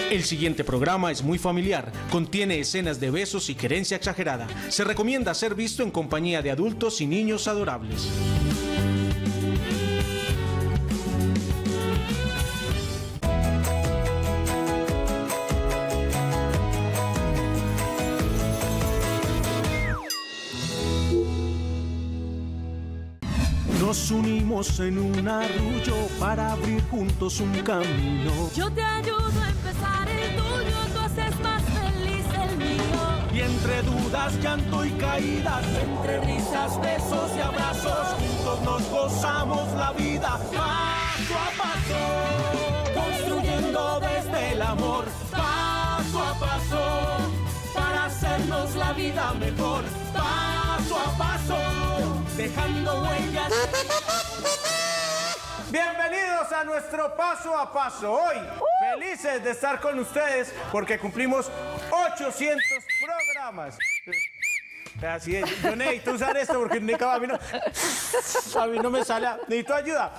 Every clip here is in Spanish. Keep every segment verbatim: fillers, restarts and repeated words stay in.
El siguiente programa es muy familiar, contiene escenas de besos y querencia exagerada. Se recomienda ser visto en compañía de adultos y niños adorables. Nos unimos en un arrullo para abrir juntos un camino. Yo te ayudo a empezar el tuyo, tú haces más feliz el mío. Y entre dudas, llanto y caídas, entre risas, besos y abrazos, juntos nos gozamos la vida paso a paso, construyendo desde el amor paso a paso, para hacernos la vida mejor paso a paso, dejando huellas. Bienvenidos a nuestro paso a paso. Hoy, felices de estar con ustedes porque cumplimos ochocientos programas. Así es, yo necesito usar esto porque a mí no, a mí no me sale. Necesito ayuda.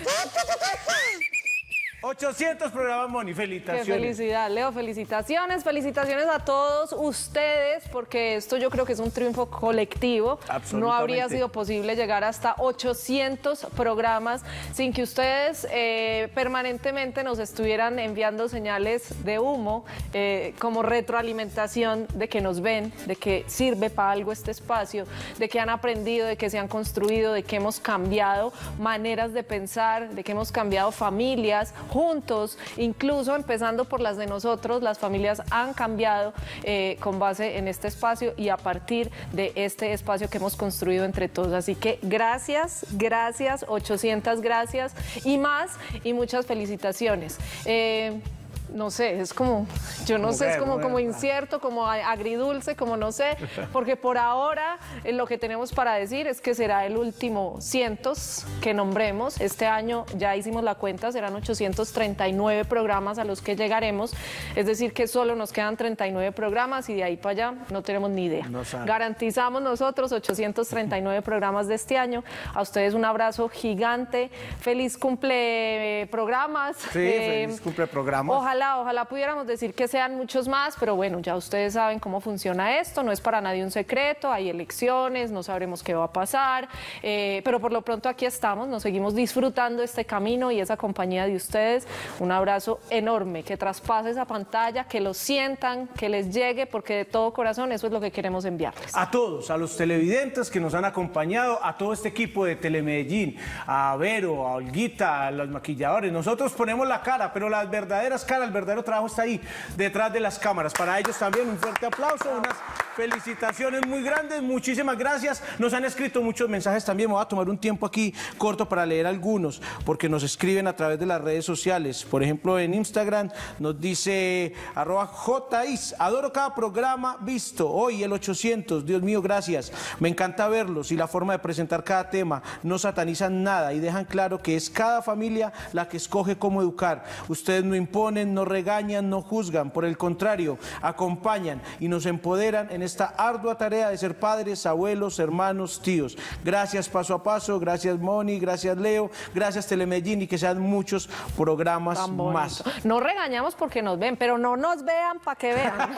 ochocientos programas, Moni, felicitaciones. Qué felicidad, Leo, felicitaciones, felicitaciones a todos ustedes, porque esto yo creo que es un triunfo colectivo. No habría sido posible llegar hasta ochocientos programas sin que ustedes eh, permanentemente nos estuvieran enviando señales de humo, eh, como retroalimentación de que nos ven, de que sirve para algo este espacio, de que han aprendido, de que se han construido, de que hemos cambiado maneras de pensar, de que hemos cambiado familias, juntos, incluso empezando por las de nosotros, las familias han cambiado eh, con base en este espacio y a partir de este espacio que hemos construido entre todos. Así que gracias, gracias, ochocientas gracias y más, y muchas felicitaciones. Eh, No sé, es como, yo no sé, es como, como incierto, como agridulce, como no sé, porque por ahora eh, lo que tenemos para decir es que será el último cientos que nombremos. Este año ya hicimos la cuenta, serán ochocientos treinta y nueve programas a los que llegaremos, es decir que solo nos quedan treinta y nueve programas y de ahí para allá no tenemos ni idea. No Garantizamos nosotros ochocientos treinta y nueve programas de este año. A ustedes un abrazo gigante, feliz cumple eh, programas. Sí, eh, feliz cumple programas. Ojalá Ojalá pudiéramos decir que sean muchos más, pero bueno, ya ustedes saben cómo funciona esto, no es para nadie un secreto, hay elecciones, no sabremos qué va a pasar, eh, pero por lo pronto aquí estamos, nos seguimos disfrutando este camino y esa compañía de ustedes. Un abrazo enorme, que traspase esa pantalla, que lo sientan, que les llegue, porque de todo corazón eso es lo que queremos enviarles. A todos, a los televidentes que nos han acompañado, a todo este equipo de Telemedellín, a Vero, a Olguita, a los maquilladores, nosotros ponemos la cara, pero las verdaderas caras, el verdadero trabajo está ahí, detrás de las cámaras. Para ellos también un fuerte aplauso, unas felicitaciones muy grandes, muchísimas gracias. Nos han escrito muchos mensajes también, me voy a tomar un tiempo aquí corto para leer algunos, porque nos escriben a través de las redes sociales. Por ejemplo, en Instagram nos dice arroba jis, adoro cada programa visto, hoy el ochocientos, Dios mío, gracias. Me encanta verlos y la forma de presentar cada tema, no satanizan nada y dejan claro que es cada familia la que escoge cómo educar. Ustedes no imponen, no regañan, no juzgan, por el contrario, acompañan y nos empoderan en esta ardua tarea de ser padres, abuelos, hermanos, tíos. Gracias Paso a Paso, gracias Moni, gracias Leo, gracias Telemedellín y que sean muchos programas más. No regañamos porque nos ven, pero no nos vean para que vean.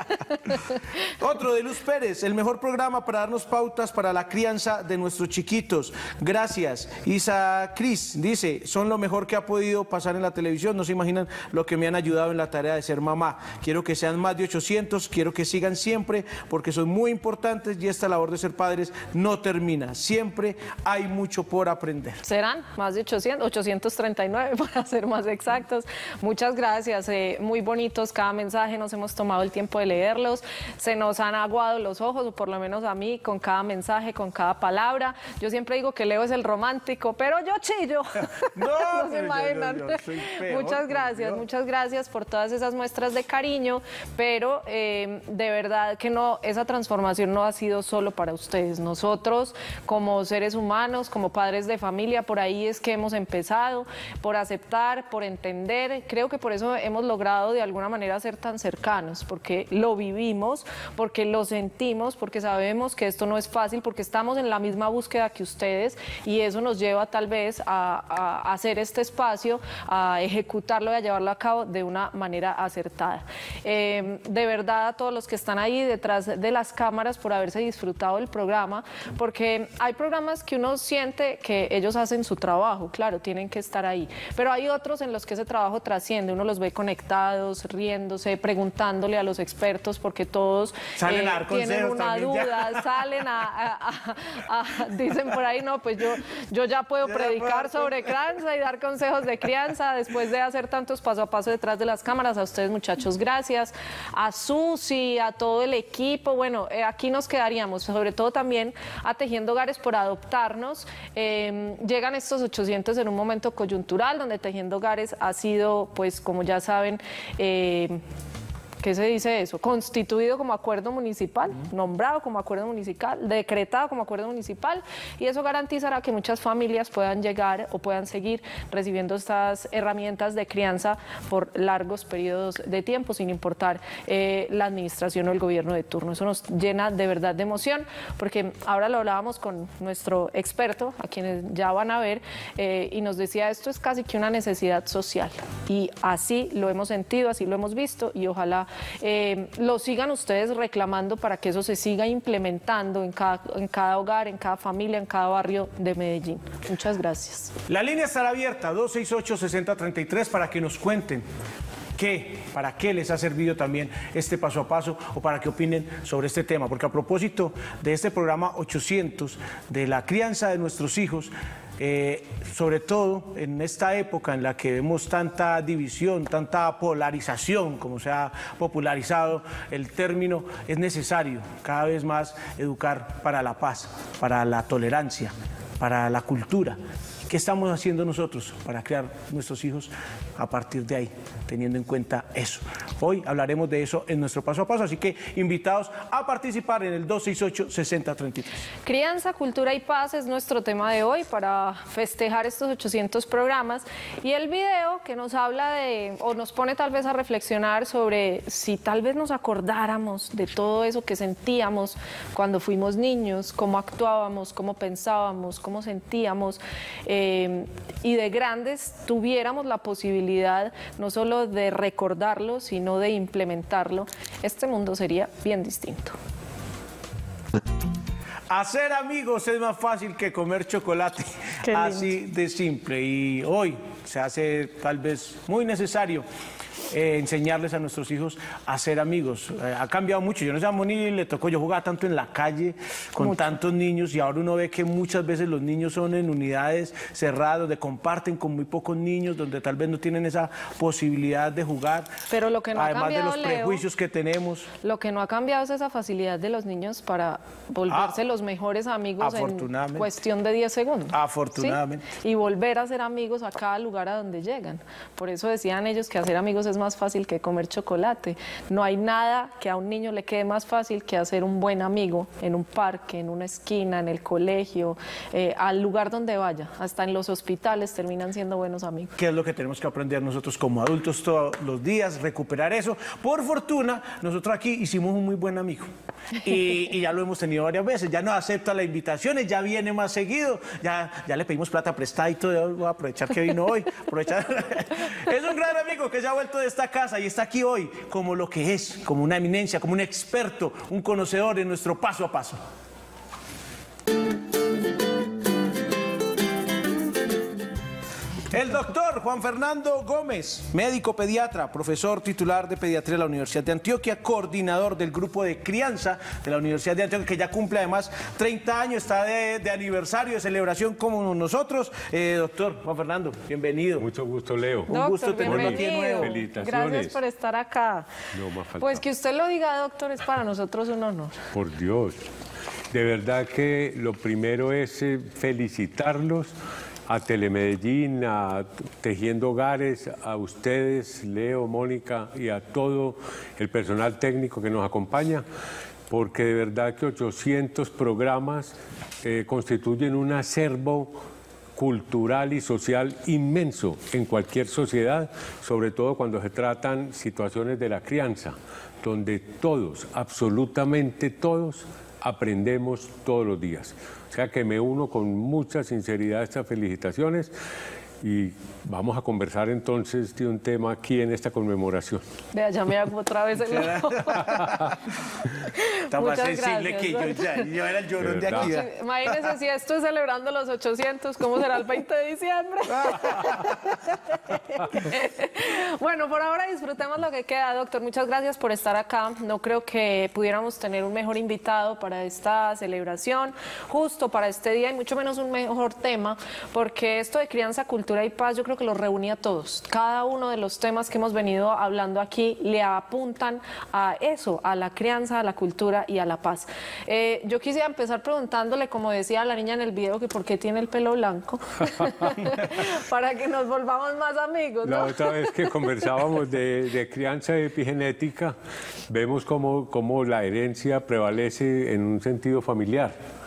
Otro de Luz Pérez, el mejor programa para darnos pautas para la crianza de nuestros chiquitos. Gracias. Isa Cris dice, son lo mejor que ha podido pasar en la televisión, no se imaginan lo que me han ayudado en la tarea de ser mamá. Quiero que sean más de ochocientos, quiero que sigan siempre porque son muy importantes y esta labor de ser padres no termina. Siempre hay mucho por aprender. Serán más de ochocientos, ochocientos treinta y nueve para ser más exactos. Muchas gracias, eh, muy bonitos cada mensaje, nos hemos tomado el tiempo de leerlos, se nos han aguado los ojos, o por lo menos a mí, con cada mensaje, con cada palabra. Yo siempre digo que Leo es el romántico, pero yo chillo. No, no se imaginan. Yo, yo, yo soy peor, muchas gracias, muchas gracias por todas esas muestras de cariño, pero eh, de verdad que no no, esa transformación no ha sido solo para ustedes. Nosotros, como seres humanos, como padres de familia, por ahí es que hemos empezado, por aceptar, por entender. Creo que por eso hemos logrado de alguna manera ser tan cercanos, porque lo vivimos, porque lo sentimos, porque sabemos que esto no es fácil, porque estamos en la misma búsqueda que ustedes, y eso nos lleva tal vez a, a hacer este espacio, a ejecutarlo y a llevarlo a cabo de una manera acertada. Eh, de verdad, a todos los que están ahí detrás de las cámaras por haberse disfrutado del programa, porque hay programas que uno siente que ellos hacen su trabajo, claro, tienen que estar ahí, pero hay otros en los que ese trabajo trasciende, uno los ve conectados, riéndose, preguntándole a los expertos, porque todos salen eh, a dar tienen una duda, ya. salen a, a, a, a, dicen por ahí, no, pues yo, yo ya puedo Ya predicar puedo. sobre crianza y dar consejos de crianza después de hacer tantos paso a paso detrás de las cámaras. A ustedes, muchachos, gracias, a Susi, a todo el equipo. Bueno, eh, aquí nos quedaríamos, sobre todo también a Tejiendo Hogares por adoptarnos. Eh, llegan estos ochocientos en un momento coyuntural donde Tejiendo Hogares ha sido, pues como ya saben, eh, ¿qué se dice eso? Constituido como acuerdo municipal, uh-huh. nombrado como acuerdo municipal, decretado como acuerdo municipal, y eso garantizará que muchas familias puedan llegar o puedan seguir recibiendo estas herramientas de crianza por largos periodos de tiempo, sin importar eh, la administración o el gobierno de turno. Eso nos llena de verdad de emoción, porque ahora lo hablábamos con nuestro experto, a quienes ya van a ver, eh, y nos decía, esto es casi que una necesidad social, y así lo hemos sentido, así lo hemos visto, y ojalá Eh, lo sigan ustedes reclamando para que eso se siga implementando en cada, en cada hogar, en cada familia, en cada barrio de Medellín. Muchas gracias. La línea estará abierta, dos seis ocho, seis cero tres tres, para que nos cuenten qué, para qué les ha servido también este paso a paso, o para que opinen sobre este tema. Porque a propósito de este programa ochocientos, de la crianza de nuestros hijos, Eh, sobre todo en esta época en la que vemos tanta división, tanta polarización, como se ha popularizado el término, es necesario cada vez más educar para la paz, para la tolerancia, para la cultura. ¿Qué estamos haciendo nosotros para crear nuestros hijos a partir de ahí, teniendo en cuenta eso? Hoy hablaremos de eso en nuestro paso a paso, así que invitados a participar en el dos seis ocho, seis cero tres tres. Crianza, cultura y paz es nuestro tema de hoy para festejar estos ochocientos programas, y el video que nos habla de, o nos pone tal vez a reflexionar sobre si tal vez nos acordáramos de todo eso que sentíamos cuando fuimos niños, cómo actuábamos, cómo pensábamos, cómo sentíamos, eh, Eh, y de grandes tuviéramos la posibilidad no solo de recordarlo, sino de implementarlo, este mundo sería bien distinto. Hacer amigos es más fácil que comer chocolate, así de simple. Y hoy se hace tal vez muy necesario Eh, enseñarles a nuestros hijos a ser amigos. Eh, ha cambiado mucho. Yo no sé, a Moni le tocó, yo jugaba tanto en la calle con mucho. tantos niños, y ahora uno ve que muchas veces los niños son en unidades cerradas, donde comparten con muy pocos niños, donde tal vez no tienen esa posibilidad de jugar. Pero lo que no además ha cambiado, de los Leo, prejuicios que tenemos. Lo que no ha cambiado es esa facilidad de los niños para volverse ah, los mejores amigos en cuestión de diez segundos. Afortunadamente. ¿Sí? Y volver a ser amigos a cada lugar a donde llegan. Por eso decían ellos que hacer amigos es más fácil que comer chocolate. No hay nada que a un niño le quede más fácil que hacer un buen amigo en un parque, en una esquina, en el colegio, eh, al lugar donde vaya. Hasta en los hospitales terminan siendo buenos amigos. ¿Qué es lo que tenemos que aprender nosotros como adultos todos los días? Recuperar eso. Por fortuna, nosotros aquí hicimos un muy buen amigo. Y, y ya lo hemos tenido varias veces. Ya nos acepta las invitaciones, ya viene más seguido. Ya, ya le pedimos plata prestada y todo. Voy a aprovechar que vino hoy. Aprovechar. Es un gran amigo que se ha vuelto de esta casa y está aquí hoy como lo que es, como una eminencia, como un experto, un conocedor en nuestro paso a paso. El doctor Juan Fernando Gómez, médico pediatra, profesor titular de pediatría de la Universidad de Antioquia, coordinador del grupo de crianza de la Universidad de Antioquia, que ya cumple además treinta años, está de, de aniversario, de celebración como nosotros. Eh, doctor Juan Fernando, bienvenido. Mucho gusto, Leo. Un Doctor, gusto tenerlo aquí de nuevo. Felicitaciones. Gracias por estar acá. No más faltaba. Pues que usted lo diga, doctor, es para nosotros un honor. Por Dios. De verdad que lo primero es eh, felicitarlos a Telemedellín, a Tejiendo Hogares, a ustedes, Leo, Mónica, y a todo el personal técnico que nos acompaña, porque de verdad que ochocientos programas eh, constituyen un acervo cultural y social inmenso en cualquier sociedad, sobre todo cuando se tratan situaciones de la crianza, donde todos, absolutamente todos, aprendemos todos los días. O sea que me uno con mucha sinceridad a estas felicitaciones y vamos a conversar entonces de un tema aquí en esta conmemoración. Vea, ya me hago otra vez el ojo. Está más sensible gracias, que yo, ya, yo era el llorón de ¿verdad? aquí. Sí, imagínense si esto es celebrando los ochocientos, ¿cómo será el veinte de diciembre? Bueno, por ahora disfrutemos lo que queda, doctor. Muchas gracias por estar acá. No creo que pudiéramos tener un mejor invitado para esta celebración, justo para este día, y mucho menos un mejor tema, porque esto de crianza, cultura y paz, yo creo que los reúne a todos. Cada uno de los temas que hemos venido hablando aquí le apuntan a eso, a la crianza, a la cultura y a la paz. Eh, yo quisiera empezar preguntándole, como decía la niña en el video, que por qué tiene el pelo blanco, para que nos volvamos más amigos, ¿no? La otra vez que conversábamos de, de crianza y epigenética, vemos cómo, cómo la herencia prevalece en un sentido familiar.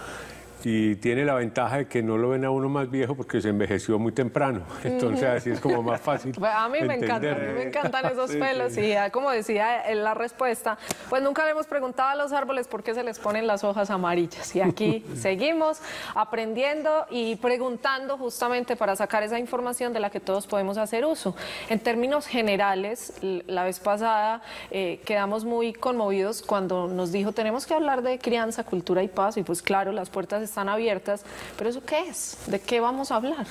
Y tiene la ventaja de que no lo ven a uno más viejo porque se envejeció muy temprano. Entonces así es como más fácil. Pues a mí me encanta, a mí me encantan esos Sí, pelos sí. y ya, como decía en la respuesta, pues nunca le hemos preguntado a los árboles por qué se les ponen las hojas amarillas. Y aquí seguimos aprendiendo y preguntando justamente para sacar esa información de la que todos podemos hacer uso. En términos generales, la vez pasada eh, quedamos muy conmovidos cuando nos dijo tenemos que hablar de crianza, cultura y paz, y pues claro, las puertas están están abiertas, pero ¿eso qué es? ¿De qué vamos a hablar?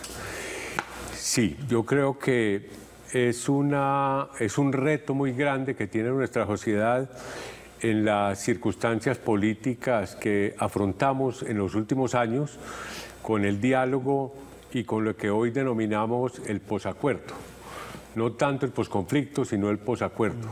Sí, yo creo que es, una, es un reto muy grande que tiene nuestra sociedad en las circunstancias políticas que afrontamos en los últimos años con el diálogo y con lo que hoy denominamos el posacuerdo. No tanto el posconflicto, sino el posacuerdo.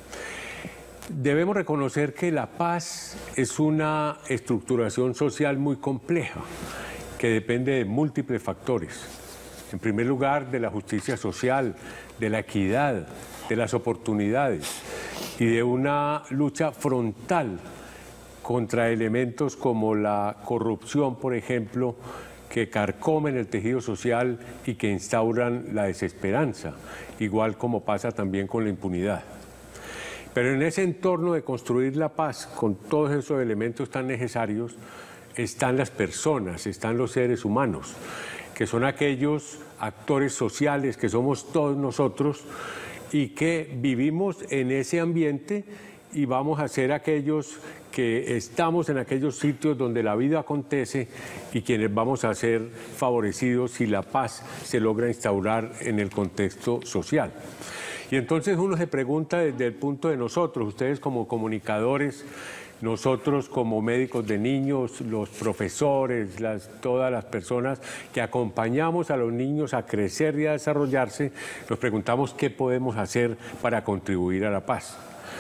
Debemos reconocer que la paz es una estructuración social muy compleja que depende de múltiples factores. En primer lugar, de la justicia social, de la equidad, de las oportunidades y de una lucha frontal contra elementos como la corrupción, por ejemplo, que carcomen el tejido social y que instauran la desesperanza, igual como pasa también con la impunidad. Pero en ese entorno de construir la paz, con todos esos elementos tan necesarios, están las personas, están los seres humanos, que son aquellos actores sociales que somos todos nosotros y que vivimos en ese ambiente y vamos a ser aquellos que estamos en aquellos sitios donde la vida acontece y quienes vamos a ser favorecidos si la paz se logra instaurar en el contexto social. Y entonces uno se pregunta desde el punto de nosotros, ustedes como comunicadores, nosotros como médicos de niños, los profesores, las, todas las personas que acompañamos a los niños a crecer y a desarrollarse, nos preguntamos qué podemos hacer para contribuir a la paz.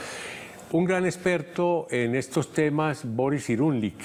Un gran experto en estos temas, Boris Cyrulnik,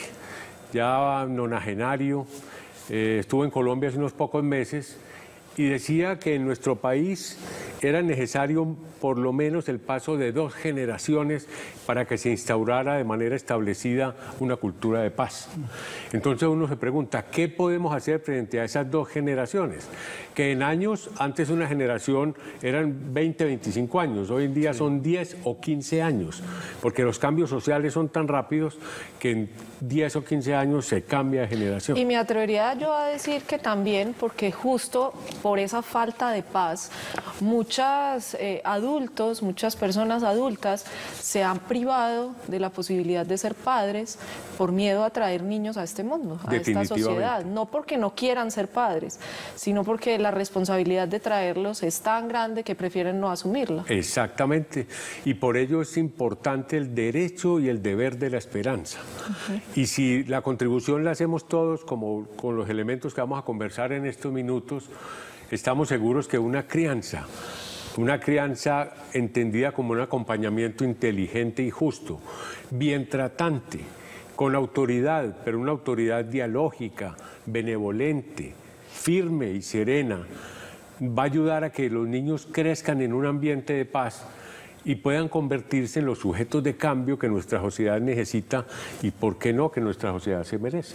ya nonagenario, eh, estuvo en Colombia hace unos pocos meses y decía que en nuestro país era necesario por lo menos el paso de dos generaciones para que se instaurara de manera establecida una cultura de paz. Entonces uno se pregunta, ¿qué podemos hacer frente a esas dos generaciones? Que en años, antes una generación eran veinte, veinticinco años, hoy en día son diez o quince años, porque los cambios sociales son tan rápidos que en diez o quince años se cambia de generación. Y me atrevería yo a decir que también, porque justo por esa falta de paz, muchas eh, adultos, muchas personas adultas se han privado de la posibilidad de ser padres por miedo a traer niños a este mundo, a esta sociedad. No porque no quieran ser padres, sino porque la responsabilidad de traerlos es tan grande que prefieren no asumirla. Exactamente. Y por ello es importante el derecho y el deber de la esperanza. Uh-huh. Y si la contribución la hacemos todos, como con los elementos que vamos a conversar en estos minutos, estamos seguros que una crianza, una crianza entendida como un acompañamiento inteligente y justo, bien tratante, con autoridad, pero una autoridad dialógica, benevolente, firme y serena, va a ayudar a que los niños crezcan en un ambiente de paz y puedan convertirse en los sujetos de cambio que nuestra sociedad necesita y, ¿por qué no?, que nuestra sociedad se merece.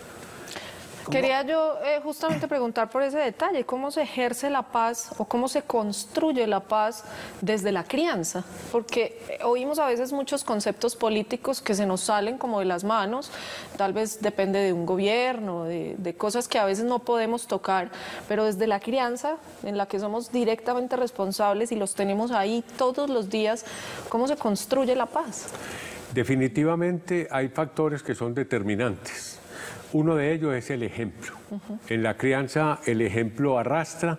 Quería yo eh, justamente preguntar por ese detalle, ¿cómo se ejerce la paz o cómo se construye la paz desde la crianza? Porque oímos a veces muchos conceptos políticos que se nos salen como de las manos, tal vez depende de un gobierno, de, de cosas que a veces no podemos tocar, pero desde la crianza, en la que somos directamente responsables y los tenemos ahí todos los días, ¿cómo se construye la paz? Definitivamente hay factores que son determinantes. Uno de ellos es el ejemplo. Uh-huh. En la crianza el ejemplo arrastra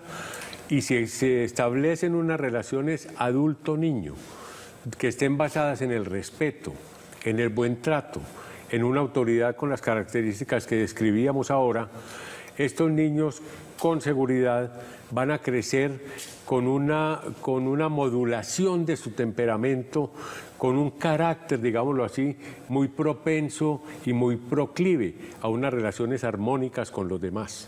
y si se establecen unas relaciones adulto-niño que estén basadas en el respeto, en el buen trato, en una autoridad con las características que describíamos ahora, estos niños con seguridad van a crecer con una, con una modulación de su temperamento, con un carácter, digámoslo así, muy propenso y muy proclive a unas relaciones armónicas con los demás.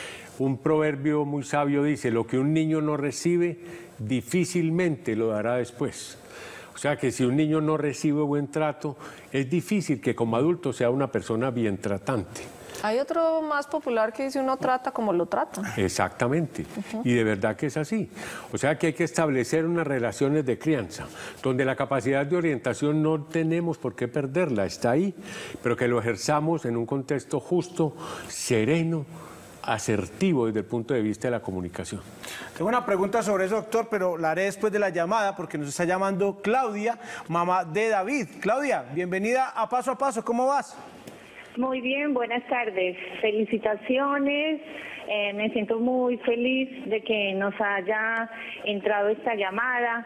Un proverbio muy sabio dice, lo que un niño no recibe, difícilmente lo dará después. O sea que si un niño no recibe buen trato, es difícil que como adulto sea una persona bien tratante. Hay otro más popular que dice uno trata como lo trata. Exactamente, uh-huh. Y de verdad que es así. O sea que hay que establecer unas relaciones de crianza, donde la capacidad de orientación no tenemos por qué perderla, está ahí, pero que lo ejerzamos en un contexto justo, sereno, asertivo desde el punto de vista de la comunicación. Tengo una pregunta sobre eso, doctor, pero la haré después de la llamada porque nos está llamando Claudia, mamá de David. Claudia, bienvenida a Paso a Paso, ¿cómo vas? Muy bien, buenas tardes. Felicitaciones. Eh, me siento muy feliz de que nos haya entrado esta llamada.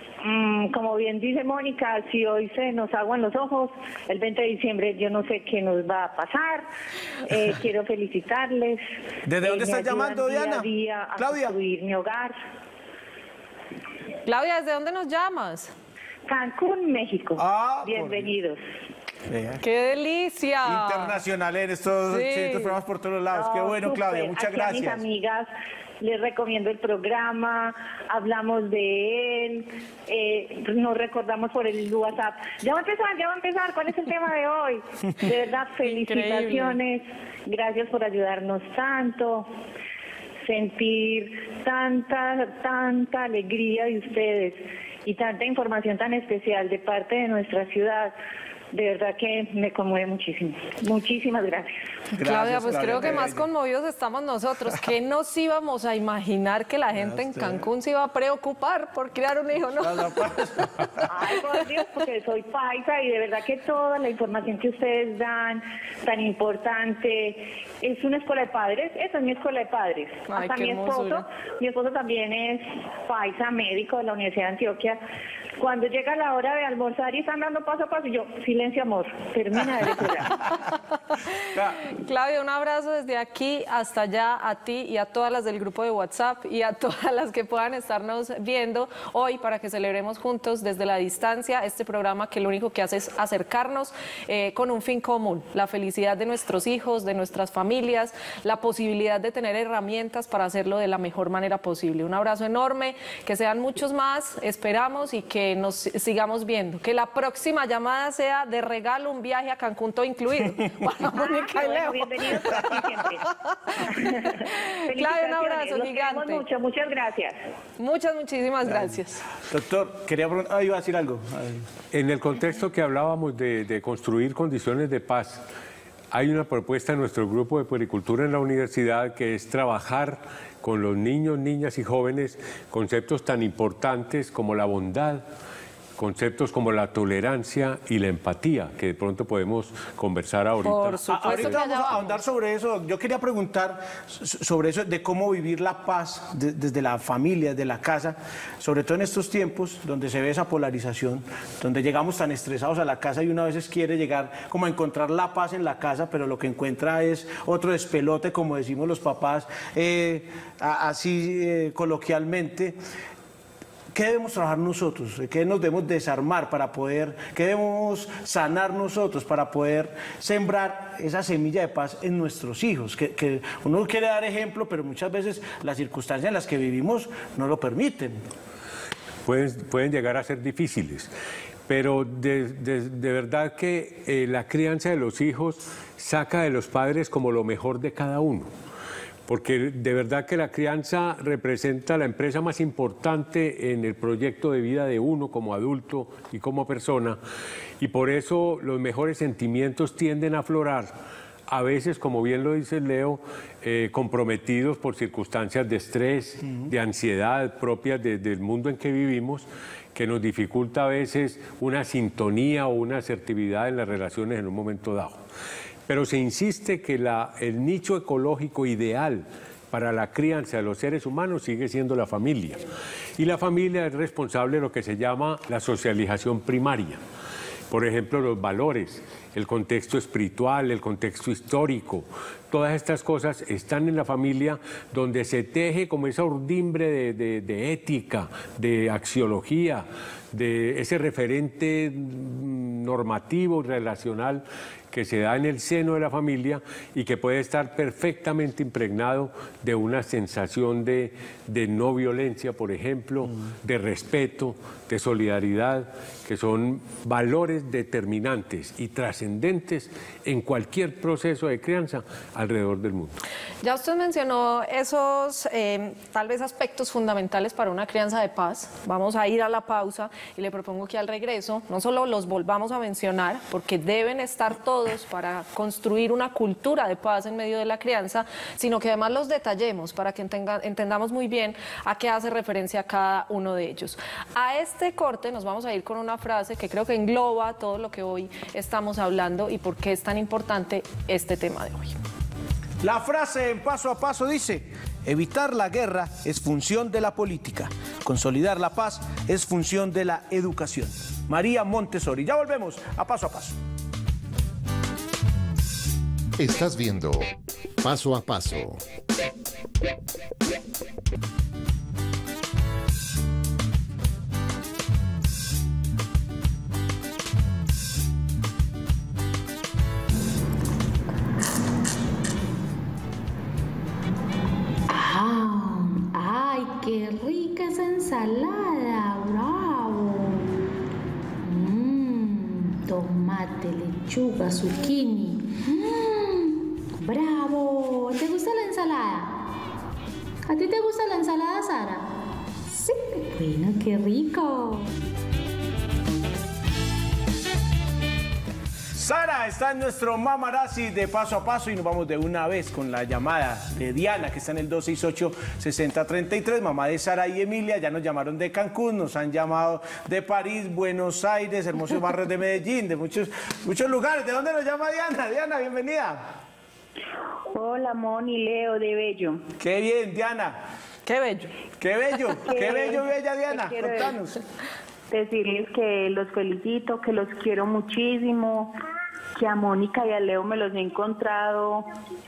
Mm, como bien dice Mónica, si hoy se nos aguan los ojos, el veinte de diciembre yo no sé qué nos va a pasar. Eh, quiero felicitarles. ¿Desde eh, dónde estás llamando, Diana? Día a día a Claudia. construir mi hogar. Claudia, ¿desde dónde nos llamas? Cancún, México. Ah, bienvenidos. Vea. ¡Qué delicia! Internacional en estos, sí. estos programas por todos lados. No, qué bueno, super. Claudia, muchas Aquí gracias. A mis amigas les recomiendo el programa, hablamos de él, eh, nos recordamos por el WhatsApp. Ya va a empezar, ya va a empezar, ¿cuál es el tema de hoy? De verdad, felicitaciones, gracias por ayudarnos tanto, sentir tanta, tanta alegría de ustedes y tanta información tan especial de parte de nuestra ciudad. De verdad que me conmueve muchísimo. Muchísimas gracias. gracias Claudia, pues Claudia, creo que más conmovidos estamos nosotros. ¿Qué nos íbamos a imaginar que la gente en Cancún se iba a preocupar por criar un hijo? ¿No? Ay, por Dios, porque soy paisa y de verdad que toda la información que ustedes dan, tan importante, es una escuela de padres. Esa es mi escuela de padres. Ay, Hasta mi esposo, mi esposo también es paisa, médico de la Universidad de Antioquia. Cuando llega la hora de almorzar y están dando paso a paso, yo, silencio, amor, termina de recordar. Claudia, un abrazo desde aquí hasta allá a ti y a todas las del grupo de WhatsApp y a todas las que puedan estarnos viendo hoy para que celebremos juntos desde la distancia este programa que lo único que hace es acercarnos eh, con un fin común, la felicidad de nuestros hijos, de nuestras familias, la posibilidad de tener herramientas para hacerlo de la mejor manera posible. Un abrazo enorme, que sean muchos más, esperamos y que nos sigamos viendo. Que la próxima llamada sea de regalo un viaje a Cancún todo incluido. Para Mónica y Leo. Bienvenidos por aquí siempre. Claudia, un abrazo Los gigante. Mucho, muchas gracias. Muchas, muchísimas gracias. Doctor, quería preguntar, ah, iba a decir algo. En el contexto que hablábamos de, de construir condiciones de paz, hay una propuesta en nuestro grupo de puericultura en la universidad que es trabajar con los niños, niñas y jóvenes conceptos tan importantes como la bondad, conceptos como la tolerancia y la empatía, que de pronto podemos conversar ahorita. Por supuesto. Ahorita vamos a ahondar sobre eso. Yo quería preguntar sobre eso, de cómo vivir la paz de, desde la familia, desde la casa, sobre todo en estos tiempos donde se ve esa polarización, donde llegamos tan estresados a la casa y una vez quiere llegar como a encontrar la paz en la casa, pero lo que encuentra es otro despelote, como decimos los papás, eh, así eh, coloquialmente. ¿Qué debemos trabajar nosotros? ¿Qué nos debemos desarmar para poder, qué debemos sanar nosotros para poder sembrar esa semilla de paz en nuestros hijos? Que, que uno quiere dar ejemplo, pero muchas veces las circunstancias en las que vivimos no lo permiten. pueden, pueden llegar a ser difíciles. Pero de, de, de verdad que eh, la crianza de los hijos saca de los padres como lo mejor de cada uno. Porque de verdad que la crianza representa la empresa más importante en el proyecto de vida de uno como adulto y como persona. Y por eso los mejores sentimientos tienden a aflorar, a veces, como bien lo dice Leo, eh, comprometidos por circunstancias de estrés, uh-huh. de ansiedad propias de, del mundo en que vivimos, que nos dificulta a veces una sintonía o una asertividad en las relaciones en un momento dado. Pero se insiste que la, el nicho ecológico ideal para la crianza de los seres humanos sigue siendo la familia. Y la familia es responsable de lo que se llama la socialización primaria. Por ejemplo, los valores, el contexto espiritual, el contexto histórico, todas estas cosas están en la familia, donde se teje como esa urdimbre de, de, de ética, de axiología, de ese referente normativo, relacional, que se da en el seno de la familia y que puede estar perfectamente impregnado de una sensación de, de no violencia, por ejemplo, mm. de respeto, de solidaridad, que son valores determinantes y trascendentes en cualquier proceso de crianza alrededor del mundo. Ya usted mencionó esos eh, tal vez aspectos fundamentales para una crianza de paz. Vamos a ir a la pausa y le propongo que al regreso no solo los volvamos a mencionar, porque deben estar todos para construir una cultura de paz en medio de la crianza, sino que además los detallemos para que entenga, entendamos muy bien a qué hace referencia cada uno de ellos. A este corte nos vamos a ir con una frase que creo que engloba todo lo que hoy estamos hablando y por qué es tan importante este tema de hoy. La frase en Paso a Paso dice: evitar la guerra es función de la política, consolidar la paz es función de la educación. María Montessori. Ya volvemos a Paso a Paso. Estás viendo Paso a Paso. Ah, ¡ay, qué rica esa ensalada! ¡Bravo! Mmm, tomate, lechuga, zucchini. Mmm, ¡bravo! ¿Te gusta la ensalada? ¿A ti te gusta la ensalada, Sara? Sí. Bueno, qué rico. Sara está en nuestro Mamarazzi de Paso a Paso y nos vamos de una vez con la llamada de Diana, que está en el dos seis ocho, seis cero tres tres, mamá de Sara y Emilia. Ya nos llamaron de Cancún, nos han llamado de París, Buenos Aires, hermosos barrios de Medellín, de muchos, muchos lugares. ¿De dónde nos llama Diana? Diana, bienvenida. Hola, Moni, Leo, de Bello. Qué bien, Diana. Qué bello. Qué bello, qué bello, bella Diana. Contanos. Decirles que los felicito, que los quiero muchísimo, que a Mónica y a Leo me los he encontrado.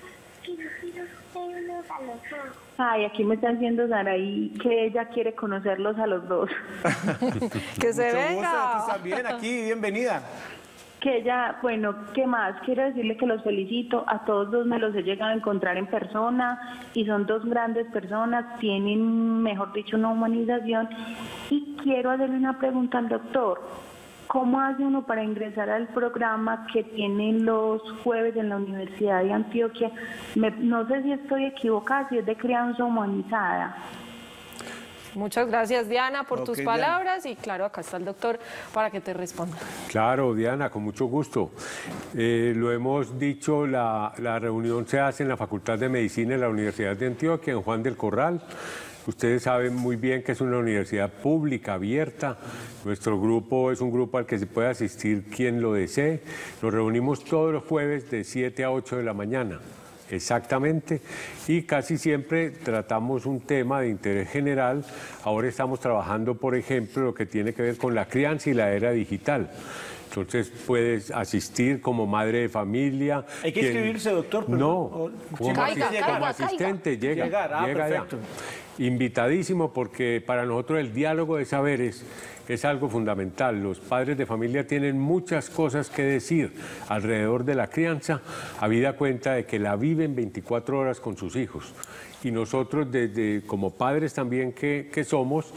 Ay, aquí me están diciendo Saraí que ella quiere conocerlos a los dos. Que se Mucho venga. gusto, tú estás bien aquí, bienvenida. Que ella, bueno, ¿qué más? Quiero decirle que los felicito, a todos dos me los he llegado a encontrar en persona y son dos grandes personas, tienen, mejor dicho, una humanización. Y quiero hacerle una pregunta al doctor: ¿cómo hace uno para ingresar al programa que tienen los jueves en la Universidad de Antioquia? Me, no sé si estoy equivocada, si es de crianza humanizada. Muchas gracias, Diana, por Ok, tus palabras. Diana. Y claro, acá está el doctor para que te responda. Claro, Diana, con mucho gusto. Eh, lo hemos dicho, la, la reunión se hace en la Facultad de Medicina de la Universidad de Antioquia, en Juan del Corral. Ustedes saben muy bien que es una universidad pública, abierta. Nuestro grupo es un grupo al que se puede asistir quien lo desee. Nos reunimos todos los jueves de siete a ocho de la mañana. Exactamente, y casi siempre tratamos un tema de interés general. Ahora estamos trabajando, por ejemplo, lo que tiene que ver con la crianza y la era digital. Entonces puedes asistir como madre de familia. ¿Hay que quien... inscribirse, doctor? No, o... como, caiga, asist... caiga, como asistente caiga. llega, Llegar. Ah, llega perfecto. ya. Invitadísimo, porque para nosotros el diálogo de saberes es algo fundamental. Los padres de familia tienen muchas cosas que decir alrededor de la crianza, habida cuenta de que la viven veinticuatro horas con sus hijos. Y nosotros, desde, como padres también que, que somos,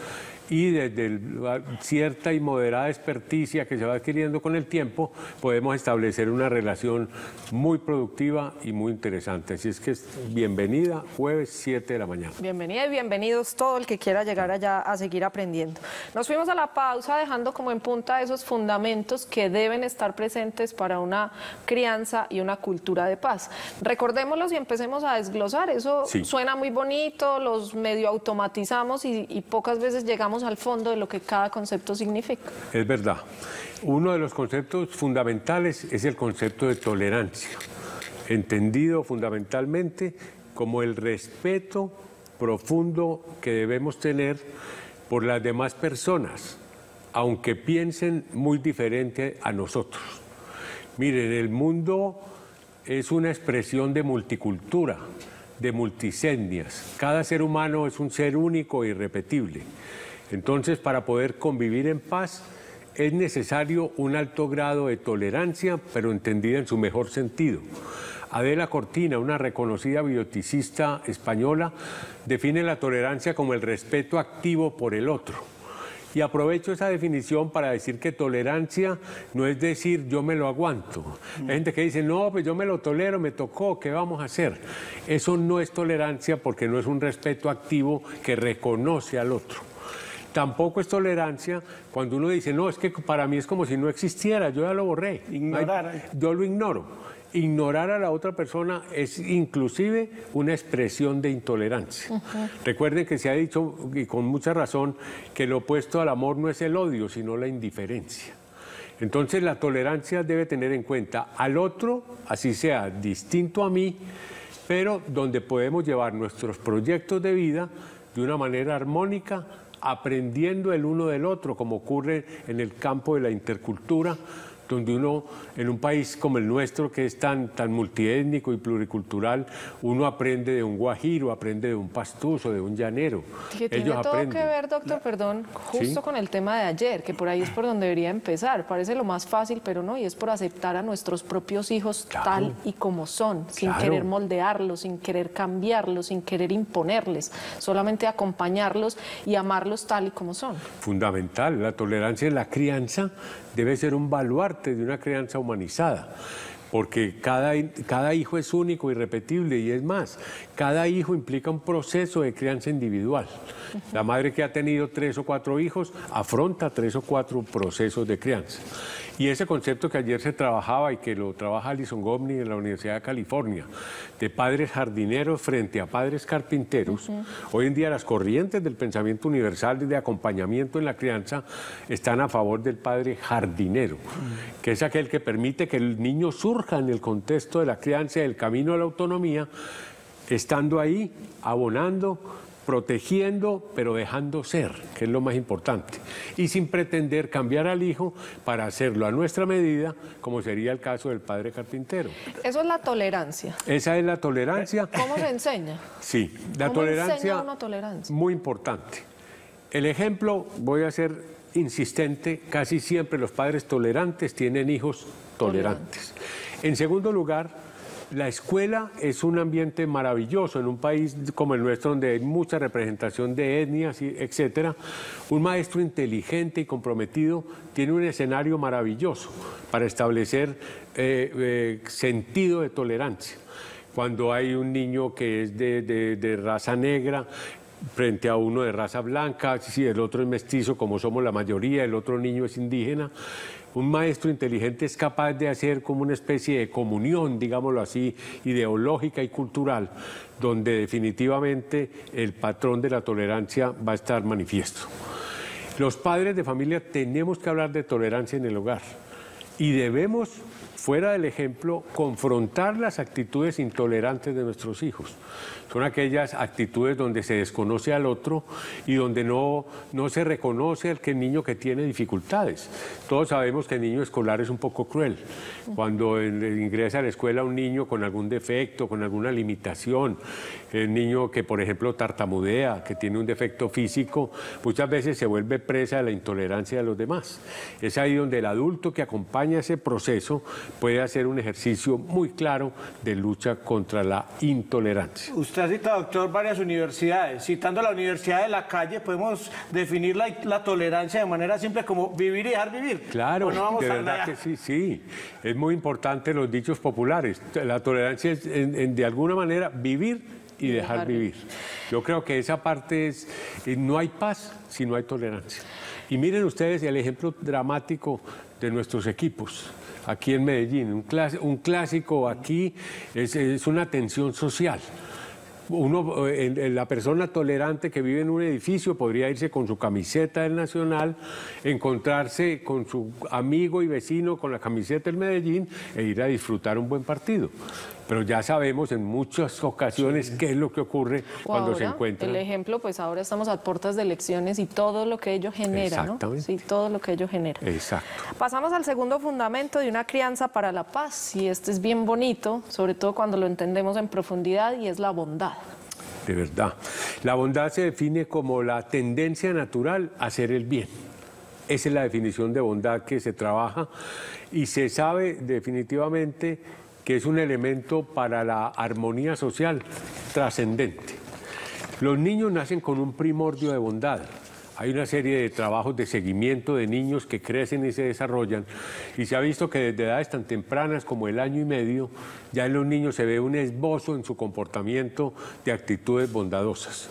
y desde el, cierta y moderada experticia que se va adquiriendo con el tiempo, podemos establecer una relación muy productiva y muy interesante. Así es que bienvenida, jueves siete de la mañana. Bienvenida y bienvenidos todo el que quiera llegar allá a seguir aprendiendo. Nos fuimos a la pausa dejando como en punta esos fundamentos que deben estar presentes para una crianza y una cultura de paz. Recordémoslos y empecemos a desglosar. Eso sí. Suena muy bonito, los medio automatizamos y, y pocas veces llegamos al fondo de lo que cada concepto significa. Es verdad. Uno de los conceptos fundamentales es el concepto de tolerancia, entendido fundamentalmente como el respeto profundo que debemos tener por las demás personas, aunque piensen muy diferente a nosotros. Miren, el mundo es una expresión de multicultura, de multisetnias. Cada ser humano es un ser único e irrepetible. Entonces, para poder convivir en paz, es necesario un alto grado de tolerancia, pero entendida en su mejor sentido. Adela Cortina, una reconocida bioticista española, define la tolerancia como el respeto activo por el otro. Y aprovecho esa definición para decir que tolerancia no es decir yo me lo aguanto. Hay gente que dice, no, pues yo me lo tolero, me tocó, ¿qué vamos a hacer? Eso no es tolerancia porque no es un respeto activo que reconoce al otro. Tampoco es tolerancia cuando uno dice, no, es que para mí es como si no existiera, yo ya lo borré. Ignorar. Yo lo ignoro. Ignorar a la otra persona es inclusive una expresión de intolerancia. Uh-huh. Recuerden que se ha dicho, y con mucha razón, que lo opuesto al amor no es el odio, sino la indiferencia. Entonces la tolerancia debe tener en cuenta al otro, así sea distinto a mí, pero donde podemos llevar nuestros proyectos de vida de una manera armónica, aprendiendo el uno del otro, como ocurre en el campo de la intercultura, donde uno, en un país como el nuestro, que es tan, tan multiétnico y pluricultural, uno aprende de un guajiro, aprende de un pastuso, de un llanero. Que tiene Ellos todo aprenden. que ver, doctor, perdón, justo ¿Sí? con el tema de ayer, que por ahí es por donde debería empezar. Parece lo más fácil, pero no, y es por aceptar a nuestros propios hijos claro. tal y como son, sin claro. querer moldearlos, sin querer cambiarlos, sin querer imponerles, solamente acompañarlos y amarlos tal y como son. Fundamental, la tolerancia en la crianza debe ser un baluarte de una crianza humanizada, porque cada, cada hijo es único, irrepetible, y es más, cada hijo implica un proceso de crianza individual. Uh-huh. La madre que ha tenido tres o cuatro hijos afronta tres o cuatro procesos de crianza. Y ese concepto que ayer se trabajaba y que lo trabaja Alison Gopnik en la Universidad de California, de padres jardineros frente a padres carpinteros, uh-huh. hoy en día las corrientes del pensamiento universal de acompañamiento en la crianza están a favor del padre jardinero, uh-huh. que es aquel que permite que el niño surja en el contexto de la crianza y el camino a la autonomía, estando ahí, abonando, protegiendo, pero dejando ser, que es lo más importante, y sin pretender cambiar al hijo para hacerlo a nuestra medida, como sería el caso del padre carpintero. Eso es la tolerancia. Esa es la tolerancia. ¿Cómo se enseña? Sí, la ¿Cómo tolerancia, enseña una tolerancia? Muy importante. El ejemplo, voy a ser insistente, casi siempre los padres tolerantes tienen hijos tolerantes. Tolerante. En segundo lugar, la escuela es un ambiente maravilloso en un país como el nuestro, donde hay mucha representación de etnias, etcétera. Un maestro inteligente y comprometido tiene un escenario maravilloso para establecer eh, eh, sentido de tolerancia. Cuando hay un niño que es de, de, de raza negra frente a uno de raza blanca, si el otro es mestizo, como somos la mayoría, el otro niño es indígena, un maestro inteligente es capaz de hacer como una especie de comunión, digámoslo así, ideológica y cultural, donde definitivamente el patrón de la tolerancia va a estar manifiesto. Los padres de familia tenemos que hablar de tolerancia en el hogar y debemos, fuera del ejemplo, confrontar las actitudes intolerantes de nuestros hijos. Son aquellas actitudes donde se desconoce al otro y donde no, no se reconoce al que el niño que tiene dificultades. Todos sabemos que el niño escolar es un poco cruel. Cuando ingresa a la escuela un niño con algún defecto, con alguna limitación, el niño que, por ejemplo, tartamudea, que tiene un defecto físico, muchas veces se vuelve presa de la intolerancia de los demás. Es ahí donde el adulto que acompaña acompaña ese proceso puede hacer un ejercicio muy claro de lucha contra la intolerancia. Usted ha citado, doctor, varias universidades. Citando la Universidad de la Calle, podemos definir la, la tolerancia de manera simple como vivir y dejar vivir. Claro, no vamos de a verdad que sí, sí. Es muy importante los dichos populares. La tolerancia es, en, en, de alguna manera, vivir y dejar, dejar vivir. Yo creo que esa parte es, no hay paz si no hay tolerancia. Y miren ustedes el ejemplo dramático de nuestros equipos aquí en Medellín. Un, clás, un clásico aquí es, es una tensión social. Uno, en, en la persona tolerante que vive en un edificio podría irse con su camiseta del Nacional, encontrarse con su amigo y vecino con la camiseta del Medellín e ir a disfrutar un buen partido. Pero ya sabemos en muchas ocasiones sí. qué es lo que ocurre o cuando ahora, se encuentran. El ejemplo, pues ahora estamos a puertas de elecciones y todo lo que ello genera, ¿no? Sí, todo lo que ello genera. Exacto. Pasamos al segundo fundamento de una crianza para la paz, y este es bien bonito, sobre todo cuando lo entendemos en profundidad, y es la bondad. De verdad. La bondad se define como la tendencia natural a hacer el bien. Esa es la definición de bondad que se trabaja y se sabe definitivamente que es un elemento para la armonía social trascendente. Los niños nacen con un primordio de bondad. Hay una serie de trabajos de seguimiento de niños que crecen y se desarrollan y se ha visto que desde edades tan tempranas como el año y medio ya en los niños se ve un esbozo en su comportamiento de actitudes bondadosas.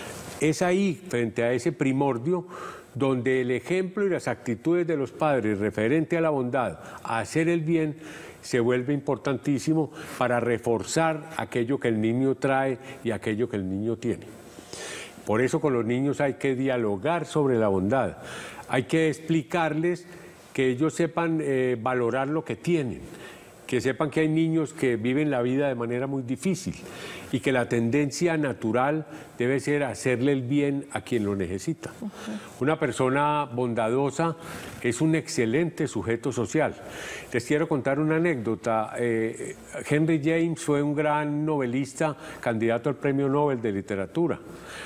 Es ahí, frente a ese primordio, donde el ejemplo y las actitudes de los padres referente a la bondad, a hacer el bien, se vuelve importantísimo para reforzar aquello que el niño trae y aquello que el niño tiene. Por eso con los niños hay que dialogar sobre la bondad, hay que explicarles que ellos sepan eh, valorar lo que tienen, que sepan que hay niños que viven la vida de manera muy difícil y que la tendencia natural debe ser hacerle el bien a quien lo necesita. Uh-huh. Una persona bondadosa es un excelente sujeto social. Les quiero contar una anécdota. Eh, Henry James fue un gran novelista, candidato al Premio Nobel de Literatura.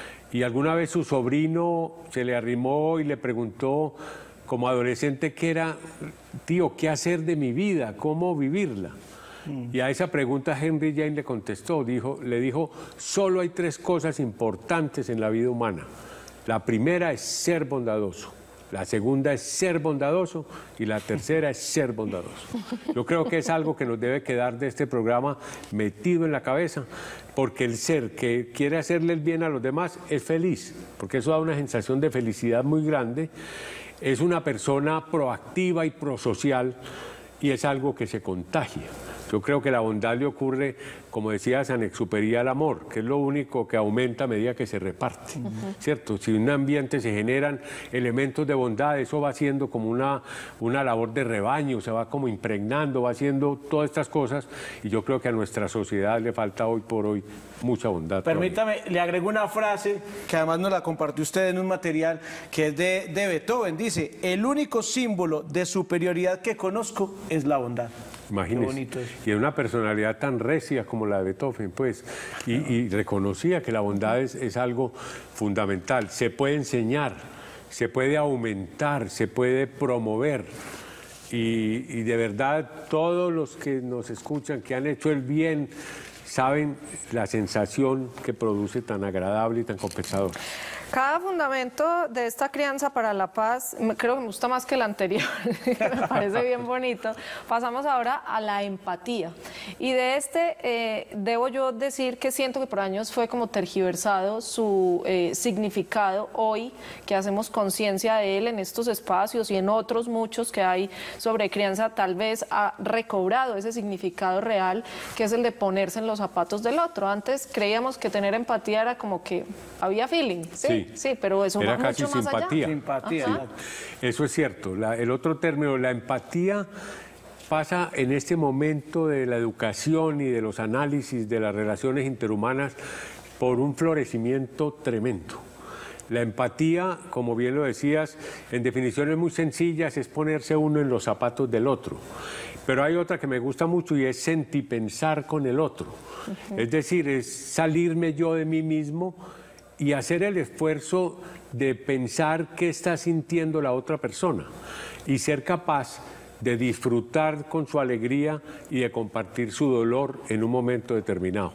Y alguna vez su sobrino se le arrimó y le preguntó, como adolescente, qué era, tío, ¿qué hacer de mi vida? ¿Cómo vivirla? Mm. Y a esa pregunta Henry James le contestó, dijo, le dijo, solo hay tres cosas importantes en la vida humana. La primera es ser bondadoso, la segunda es ser bondadoso y la tercera es ser bondadoso. Yo creo que es algo que nos debe quedar de este programa metido en la cabeza, porque el ser que quiere hacerle el bien a los demás es feliz, porque eso da una sensación de felicidad muy grande. Es una persona proactiva y prosocial y es algo que se contagia. Yo creo que la bondad le ocurre, como decía Saint-Exupéry, al amor, que es lo único que aumenta a medida que se reparte, uh-huh. ¿cierto? Si en un ambiente se generan elementos de bondad, eso va siendo como una, una labor de rebaño, se va como impregnando, va haciendo todas estas cosas, y yo creo que a nuestra sociedad le falta hoy por hoy mucha bondad. Permítame, todavía. Le agrego una frase que además nos la compartió usted en un material que es de, de Beethoven. Dice, el único símbolo de superioridad que conozco es la bondad. Imagínese, y una personalidad tan recia como la de Beethoven, pues, y, y reconocía que la bondad es, es algo fundamental. Se puede enseñar, se puede aumentar, se puede promover. Y, y de verdad, todos los que nos escuchan, que han hecho el bien, saben la sensación que produce tan agradable y tan compensador. Cada fundamento de esta crianza para la paz, creo que me gusta más que el anterior, me parece bien bonito. Pasamos ahora a la empatía. Y de este, eh, debo yo decir que siento que por años fue como tergiversado su eh, significado. Hoy, que hacemos conciencia de él en estos espacios y en otros muchos que hay sobre crianza, tal vez ha recobrado ese significado real, que es el de ponerse en los zapatos del otro. Antes creíamos que tener empatía era como que había feeling, ¿sí? Sí. Sí, pero eso era va casi mucho más simpatía. allá. Simpatía. Sí. Eso es cierto. La, el otro término, la empatía, pasa en este momento de la educación y de los análisis de las relaciones interhumanas por un florecimiento tremendo. La empatía, como bien lo decías, en definiciones muy sencillas, es ponerse uno en los zapatos del otro. Pero hay otra que me gusta mucho y es sentipensar con el otro. Uh-huh. Es decir, es salirme yo de mí mismo y hacer el esfuerzo de pensar qué está sintiendo la otra persona y ser capaz de disfrutar con su alegría y de compartir su dolor en un momento determinado.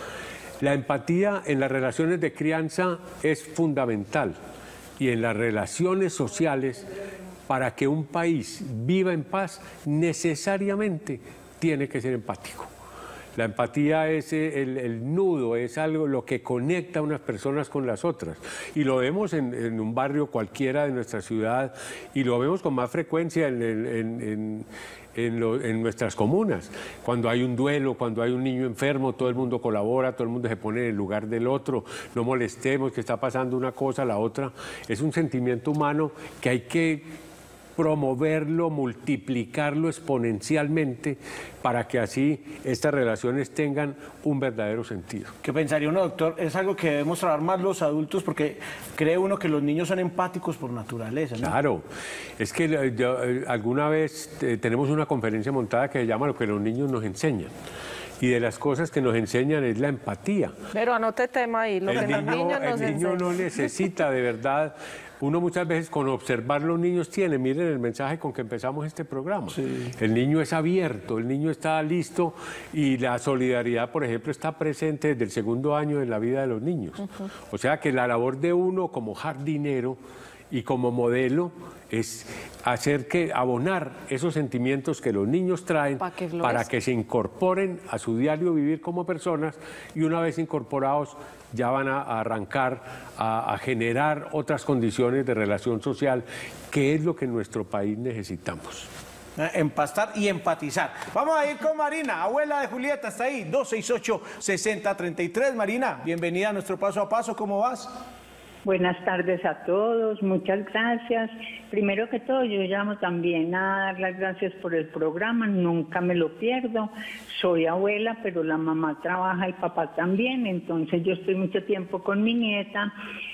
La empatía en las relaciones de crianza es fundamental y en las relaciones sociales, para que un país viva en paz, necesariamente tiene que ser empático. La empatía es el, el nudo, es algo lo que conecta a unas personas con las otras. Y lo vemos en, en un barrio cualquiera de nuestra ciudad y lo vemos con más frecuencia en, en, en, en, lo, en nuestras comunas. Cuando hay un duelo, cuando hay un niño enfermo, todo el mundo colabora, todo el mundo se pone en el lugar del otro, no molestemos, que está pasando una cosa, la otra. Es un sentimiento humano que hay que promoverlo, multiplicarlo exponencialmente para que así estas relaciones tengan un verdadero sentido. ¿Qué pensaría uno, doctor? Es algo que debemos trabajar más los adultos porque cree uno que los niños son empáticos por naturaleza, ¿no? Claro, es que yo, alguna vez eh, tenemos una conferencia montada que se llama Lo que los niños nos enseñan. Y de las cosas que nos enseñan es la empatía. Pero anote tema ahí, lo el que niño, los niños nos El niño enseñan. no necesita de verdad. Uno muchas veces con observar los niños tiene, miren el mensaje con que empezamos este programa. Sí. El niño es abierto, el niño está listo y la solidaridad, por ejemplo, está presente desde el segundo año en la vida de los niños. Uh-huh. O sea que la labor de uno como jardinero y como modelo es hacer que abonar esos sentimientos que los niños traen Pa que para que se incorporen a su diario vivir como personas y una vez incorporados ya van a arrancar a, a generar otras condiciones de relación social, que es lo que en nuestro país necesitamos. Empastar y empatizar. Vamos a ir con Marina, abuela de Julieta, está ahí, dos seis ocho, seis cero tres tres. Marina, bienvenida a nuestro Paso a Paso, ¿cómo vas? Buenas tardes a todos, muchas gracias. Primero que todo, yo llamo también a dar las gracias por el programa, nunca me lo pierdo. Soy abuela, pero la mamá trabaja, el papá también, entonces yo estoy mucho tiempo con mi nieta.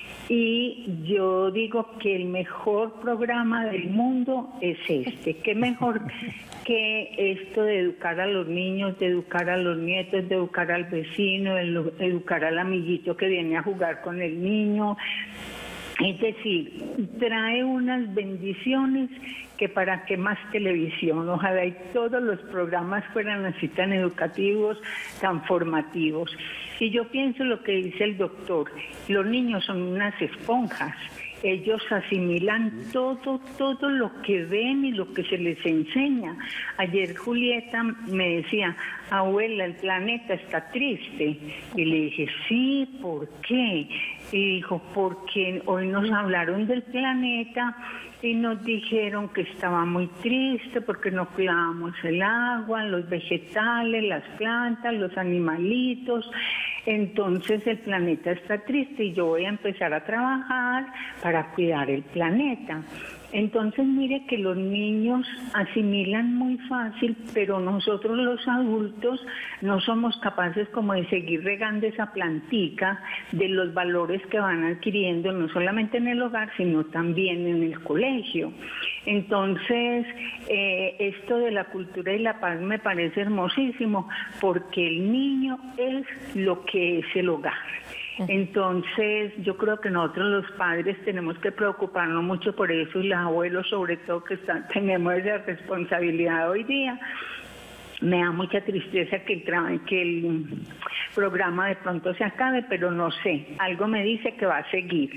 Y yo digo que el mejor programa del mundo es este. ¿Qué mejor que esto de educar a los niños, de educar a los nietos, de educar al vecino, de educar al amiguito que viene a jugar con el niño? Es decir, trae unas bendiciones que para qué más televisión. Ojalá y todos los programas fueran así tan educativos, tan formativos. Y yo pienso lo que dice el doctor, los niños son unas esponjas. Ellos asimilan todo, todo lo que ven y lo que se les enseña. Ayer Julieta me decía, abuela, el planeta está triste. Y le dije, sí, ¿por qué? Y dijo, porque hoy nos hablaron del planeta y nos dijeron que estaba muy triste porque no cuidábamos el agua, los vegetales, las plantas, los animalitos. Entonces el planeta está triste y yo voy a empezar a trabajar para cuidar el planeta. Entonces mire que los niños asimilan muy fácil, pero nosotros los adultos no somos capaces como de seguir regando esa plantica de los valores que van adquiriendo no solamente en el hogar, sino también en el colegio. Entonces, eh, esto de la cultura y la paz me parece hermosísimo, porque el niño es lo que es el hogar. Entonces, yo creo que nosotros los padres tenemos que preocuparnos mucho por eso, y los abuelos sobre todo, que están, tenemos esa responsabilidad hoy día. Me da mucha tristeza que el, que el programa de pronto se acabe, pero no sé, algo me dice que va a seguir,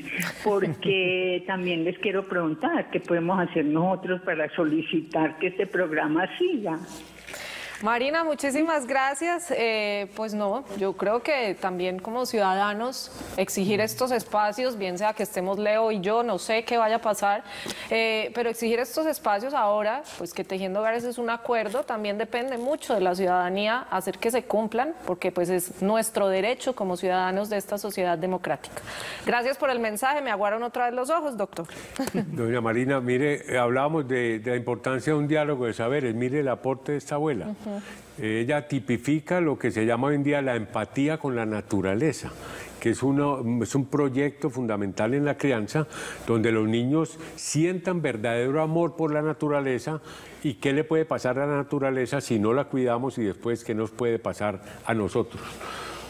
porque también les quiero preguntar qué podemos hacer nosotros para solicitar que este programa siga. Marina, muchísimas gracias. Eh, pues no, yo creo que también como ciudadanos exigir estos espacios, bien sea que estemos Leo y yo, no sé qué vaya a pasar, eh, pero exigir estos espacios ahora, pues que Tejiendo Hogares es un acuerdo, también depende mucho de la ciudadanía hacer que se cumplan, porque pues es nuestro derecho como ciudadanos de esta sociedad democrática. Gracias por el mensaje, me aguaron otra vez los ojos, doctor. Doña Marina, mire, hablábamos de, de la importancia de un diálogo de saberes, mire el aporte de esta abuela. Uh-huh. Ella tipifica lo que se llama hoy en día la empatía con la naturaleza, que es, uno, es un proyecto fundamental en la crianza, donde los niños sientan verdadero amor por la naturaleza y qué le puede pasar a la naturaleza si no la cuidamos y después qué nos puede pasar a nosotros.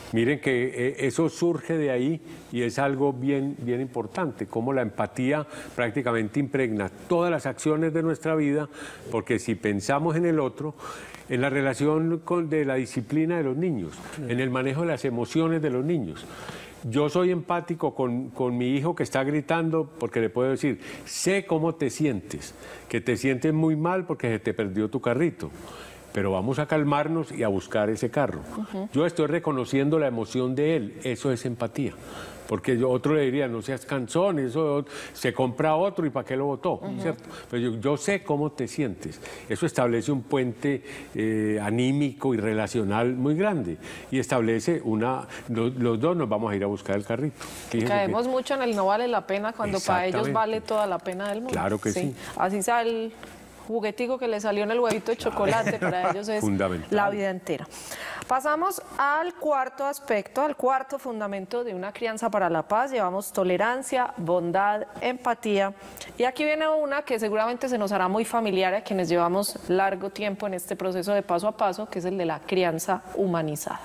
Miren que eso surge de ahí y es algo bien, bien importante, cómo la empatía prácticamente impregna todas las acciones de nuestra vida, porque si pensamos en el otro, en la relación con, de la disciplina de los niños, sí. en el manejo de las emociones de los niños. Yo soy empático con, con mi hijo que está gritando porque le puedo decir, sé cómo te sientes, que te sientes muy mal porque se te perdió tu carrito. Pero vamos a calmarnos y a buscar ese carro. Uh-huh. Yo estoy reconociendo la emoción de él, eso es empatía. Porque yo, otro le diría, no seas cansón, eso se compra otro y ¿para qué lo votó? Uh-huh. ¿Cierto? Pero yo, yo sé cómo te sientes. Eso establece un puente eh, anímico y relacional muy grande. Y establece una... Los, los dos nos vamos a ir a buscar el carrito. Fíjense Caemos que... mucho en el no vale la pena cuando para ellos vale toda la pena del mundo. Claro que sí. sí. Así sale... juguetico que le salió en el huevito de chocolate, para ellos es la vida entera. Pasamos al cuarto aspecto, al cuarto fundamento de una crianza para la paz. Llevamos tolerancia, bondad, empatía. Y aquí viene una que seguramente se nos hará muy familiar a quienes llevamos largo tiempo en este proceso de paso a paso, que es el de la crianza humanizada.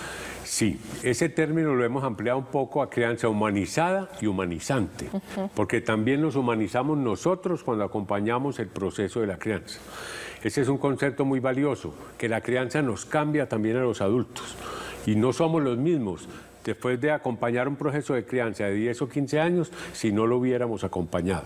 Sí, ese término lo hemos ampliado un poco a crianza humanizada y humanizante, uh-huh. porque también nos humanizamos nosotros cuando acompañamos el proceso de la crianza. Ese es un concepto muy valioso, que la crianza nos cambia también a los adultos y no somos los mismos después de acompañar un proceso de crianza de diez o quince años si no lo hubiéramos acompañado.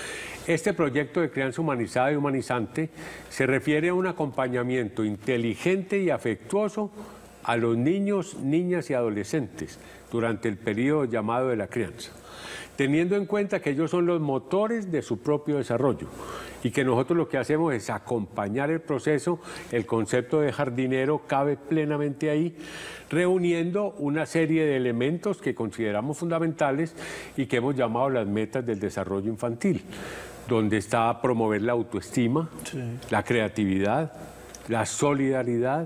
Este proyecto de crianza humanizada y humanizante se refiere a un acompañamiento inteligente y afectuoso a los niños, niñas y adolescentes durante el periodo llamado de la crianza, teniendo en cuenta que ellos son los motores de su propio desarrollo y que nosotros lo que hacemos es acompañar el proceso. El concepto de jardinero cabe plenamente ahí, reuniendo una serie de elementos que consideramos fundamentales y que hemos llamado las metas del desarrollo infantil, donde está promover la autoestima, sí. la creatividad, la solidaridad,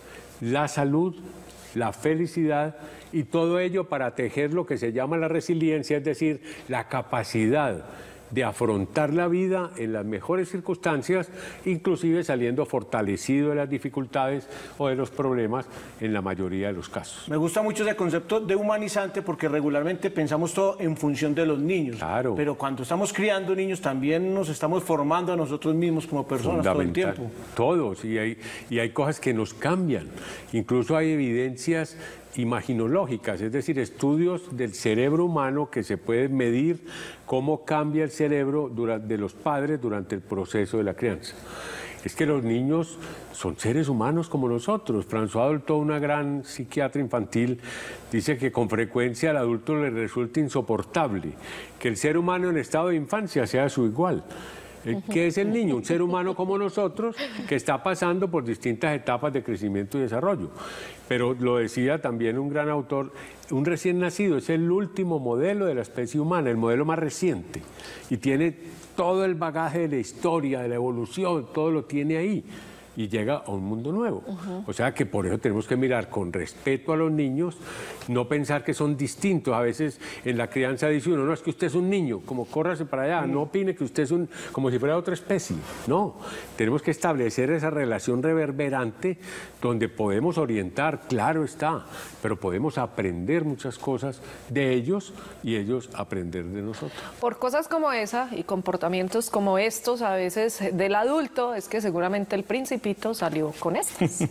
la salud, la felicidad y todo ello para tejer lo que se llama la resiliencia, es decir, la capacidad de afrontar la vida en las mejores circunstancias, inclusive saliendo fortalecido de las dificultades o de los problemas en la mayoría de los casos. Me gusta mucho ese concepto de humanizante porque regularmente pensamos todo en función de los niños. Claro. Pero cuando estamos criando niños también nos estamos formando a nosotros mismos como personas todo el tiempo. Todos, y hay, y hay cosas que nos cambian. Incluso hay evidencias imaginológicas, es decir, estudios del cerebro humano que se pueden medir cómo cambia el cerebro durante, de los padres durante el proceso de la crianza. Es que los niños son seres humanos como nosotros. François Dolto, una gran psiquiatra infantil, dice que con frecuencia al adulto le resulta insoportable que el ser humano en estado de infancia sea su igual. ¿Qué es el niño? Un ser humano como nosotros que está pasando por distintas etapas de crecimiento y desarrollo. Pero lo decía también un gran autor, un recién nacido es el último modelo de la especie humana, el modelo más reciente. Y tiene todo el bagaje de la historia, de la evolución, todo lo tiene ahí. Y llega a un mundo nuevo. Uh-huh. O sea que por eso tenemos que mirar con respeto a los niños, no pensar que son distintos. A veces en la crianza dice uno, no, es que usted es un niño, como córrase para allá, uh-huh. no opine que usted es un, como si fuera otra especie. No, tenemos que establecer esa relación reverberante donde podemos orientar, claro está, pero podemos aprender muchas cosas de ellos y ellos aprender de nosotros. Por cosas como esa y comportamientos como estos, a veces del adulto, es que seguramente el príncipe salió con estas.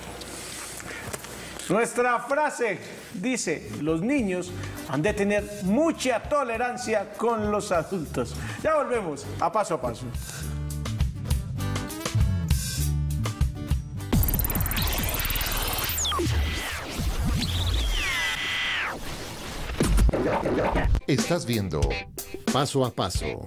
Nuestra frase dice, los niños han de tener mucha tolerancia con los adultos. Ya volvemos a Paso a Paso. Estás viendo Paso a Paso.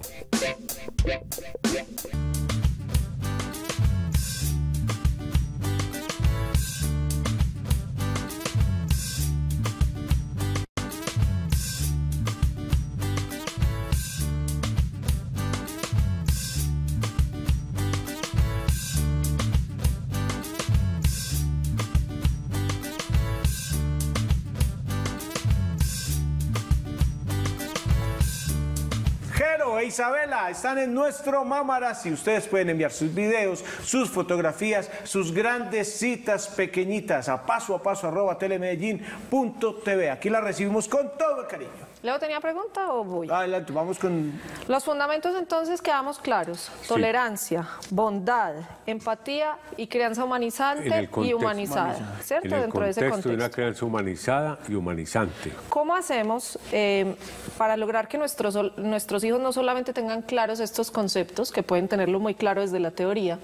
e Isabela están en nuestro Mamarazzi. Ustedes pueden enviar sus videos, sus fotografías, sus grandes citas pequeñitas a paso a paso arroba telemedellín punto tv. Aquí las recibimos con todo el cariño. ¿Leo tenía pregunta o voy? Adelante, vamos con... Los fundamentos entonces quedamos claros. Sí. Tolerancia, bondad, empatía y crianza humanizante y humanizada. Humanizada. ¿Cierto? En el Dentro de ese contexto. de una crianza humanizada y humanizante. ¿Cómo hacemos eh, para lograr que nuestros, nuestros hijos no solamente tengan claros estos conceptos, que pueden tenerlo muy claro desde la teoría,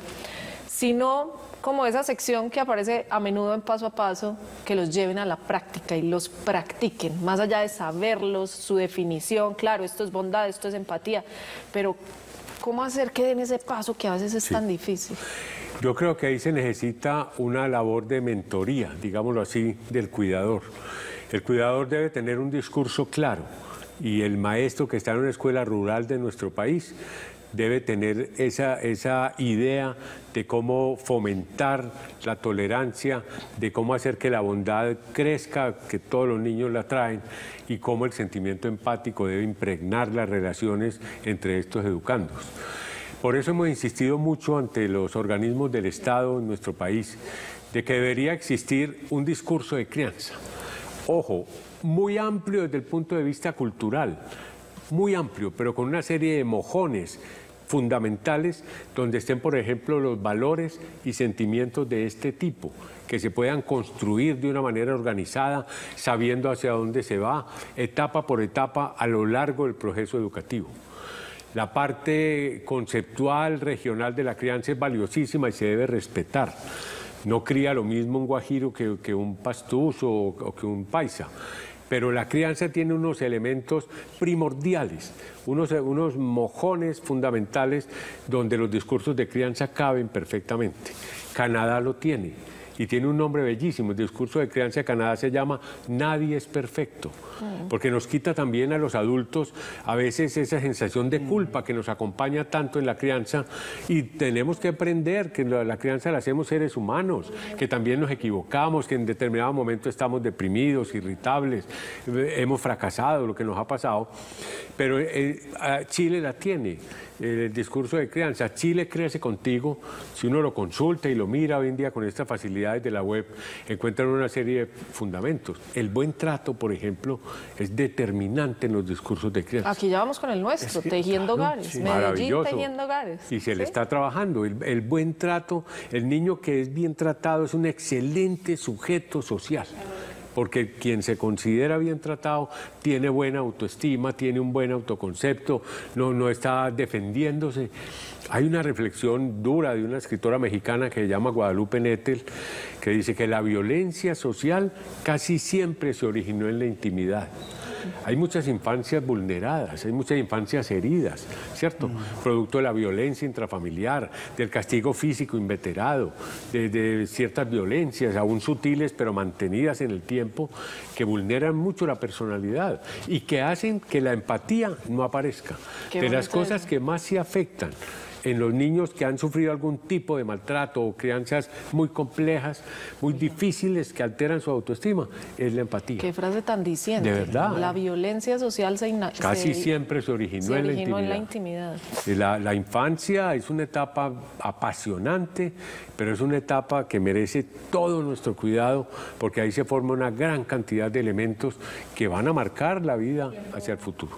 sino como esa sección que aparece a menudo en Paso a Paso, que los lleven a la práctica y los practiquen, más allá de saberlos, su definición, claro, esto es bondad, esto es empatía, pero ¿cómo hacer que den ese paso que a veces es sí. tan difícil? Yo creo que ahí se necesita una labor de mentoría, digámoslo así, del cuidador. El cuidador debe tener un discurso claro y el maestro que está en una escuela rural de nuestro país debe tener esa, esa idea de cómo fomentar la tolerancia, de cómo hacer que la bondad crezca, que todos los niños la traen, y cómo el sentimiento empático debe impregnar las relaciones entre estos educandos. Por eso hemos insistido mucho ante los organismos del Estado en nuestro país, de que debería existir un discurso de crianza. Ojo, muy amplio desde el punto de vista cultural, muy amplio, pero con una serie de mojones fundamentales donde estén, por ejemplo, los valores y sentimientos de este tipo, que se puedan construir de una manera organizada, sabiendo hacia dónde se va, etapa por etapa a lo largo del proceso educativo. La parte conceptual, regional de la crianza es valiosísima y se debe respetar. No cría lo mismo un guajiro que, que un pastuso o, o que un paisa. Pero la crianza tiene unos elementos primordiales, unos, unos mojones fundamentales donde los discursos de crianza caben perfectamente. Canadá lo tiene y tiene un nombre bellísimo. El discurso de crianza de Canadá se llama Nadie es perfecto, porque nos quita también a los adultos a veces esa sensación de culpa que nos acompaña tanto en la crianza, y tenemos que aprender que la, la crianza la hacemos seres humanos, que también nos equivocamos, que en determinado momento estamos deprimidos, irritables, hemos fracasado, lo que nos ha pasado, pero eh, Chile la tiene. El discurso de crianza, Chile crece contigo, si uno lo consulta y lo mira hoy en día con estas facilidades de la web, encuentran una serie de fundamentos. El buen trato, por ejemplo, es determinante en los discursos de crianza. Aquí ya vamos con el nuestro, es que, Tejiendo claro, Hogares, sí. Medellín Tejiendo Hogares. Y se ¿sí? le está trabajando. El, el buen trato, el niño que es bien tratado es un excelente sujeto social. Porque quien se considera bien tratado tiene buena autoestima, tiene un buen autoconcepto, no, no está defendiéndose. Hay una reflexión dura de una escritora mexicana que se llama Guadalupe Nettel, que dice que la violencia social casi siempre se originó en la intimidad. Hay muchas infancias vulneradas, hay muchas infancias heridas, ¿cierto? Mm. Producto de la violencia intrafamiliar, del castigo físico inveterado, de, de ciertas violencias, aún sutiles pero mantenidas en el tiempo, que vulneran mucho la personalidad y que hacen que la empatía no aparezca. Qué de las cosas que más se afectan en los niños que han sufrido algún tipo de maltrato o crianzas muy complejas, muy difíciles, que alteran su autoestima, es la empatía. Qué frase tan diciente. De verdad. La violencia social se casi se, siempre se originó, se en, originó la en la intimidad. La, la infancia es una etapa apasionante, pero es una etapa que merece todo nuestro cuidado, porque ahí se forma una gran cantidad de elementos que van a marcar la vida hacia el futuro.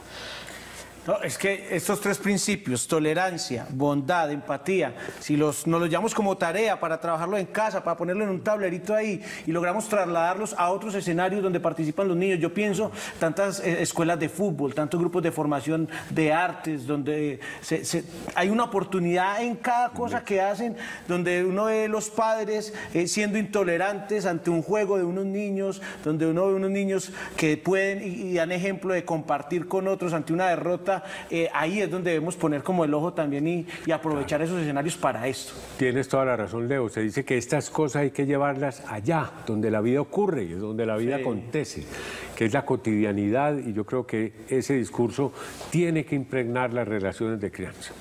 No, es que estos tres principios, tolerancia, bondad, empatía, si los, nos los llevamos como tarea para trabajarlo en casa, para ponerlo en un tablerito ahí y logramos trasladarlos a otros escenarios donde participan los niños. Yo pienso tantas eh, escuelas de fútbol, tantos grupos de formación de artes, donde se, se, hay una oportunidad en cada cosa que hacen, donde uno ve los padres eh, siendo intolerantes ante un juego de unos niños, donde uno ve unos niños que pueden y, y dan ejemplo de compartir con otros ante una derrota. Eh, ahí es donde debemos poner como el ojo también y, y aprovechar claro. esos escenarios para esto. Tienes toda la razón, Leo. Se dice que estas cosas hay que llevarlas allá, donde la vida ocurre, donde la vida sí. acontece, que es la cotidianidad, y yo creo que ese discurso tiene que impregnar las relaciones de crianza.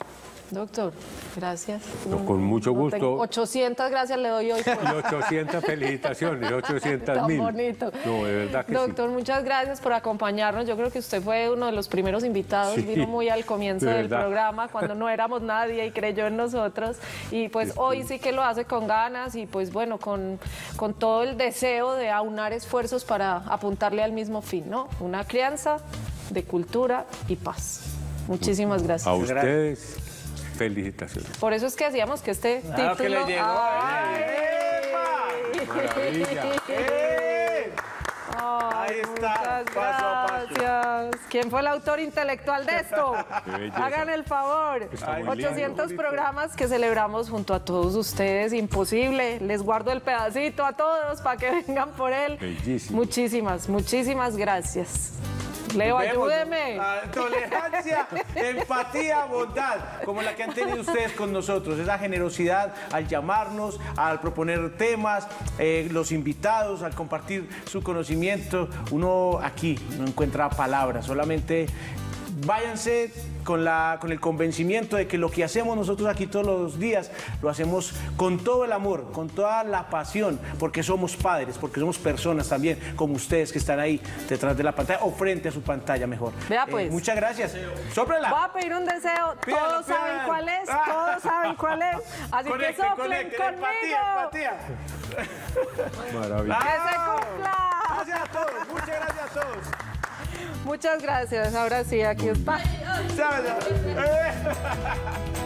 Doctor, gracias. No, con mucho No gusto. tengo- ochocientas gracias le doy hoy. Pues. Y ochocientas felicitaciones, ochocientas Tan mil. bonito. No, de verdad que Doctor, muchas gracias por acompañarnos. Yo creo que usted fue uno de los primeros invitados. Sí, Vino muy al comienzo de del verdad. programa, cuando no éramos nadie y creyó en nosotros. Y pues hoy sí que lo hace con ganas y pues bueno, con, con todo el deseo de aunar esfuerzos para apuntarle al mismo fin, ¿no? Una crianza de cultura y paz. Muchísimas gracias. A ustedes, felicitaciones. Por eso es que hacíamos que este Claro que título... le llegó. ¡Ay! Maravilla. ¡Eh! Ay, Ahí está, muchas paso a paso. gracias. ¿Quién fue el autor intelectual de esto? Qué belleza. Hagan el favor. Está muy lindo. ochocientos programas que celebramos junto a todos ustedes. Imposible. Les guardo el pedacito a todos para que vengan por él. Bellísimo. Muchísimas, muchísimas gracias. Leo, Vemos, ayúdeme. ¿no? Ah, tolerancia, empatía, bondad, como la que han tenido ustedes con nosotros. Esa generosidad al llamarnos, al proponer temas, eh, los invitados, al compartir su conocimiento. Uno aquí no encuentra palabras, solamente váyanse con, la, con el convencimiento de que lo que hacemos nosotros aquí todos los días lo hacemos con todo el amor, con toda la pasión, porque somos padres, porque somos personas también, como ustedes que están ahí detrás de la pantalla o frente a su pantalla mejor. Vea, Eh, pues. muchas gracias. Sóprela. Voy a pedir un deseo. Pídalo, Todos saben pídalo. cuál es. Ah. Todos saben cuál es. Así que Conecten, soplen conecten, conmigo. empatía, empatía. Maravilla. Que se cumpla. Gracias a todos, muchas gracias a todos. Muchas gracias. Ahora sí, aquí está. Chao, chao. Eh.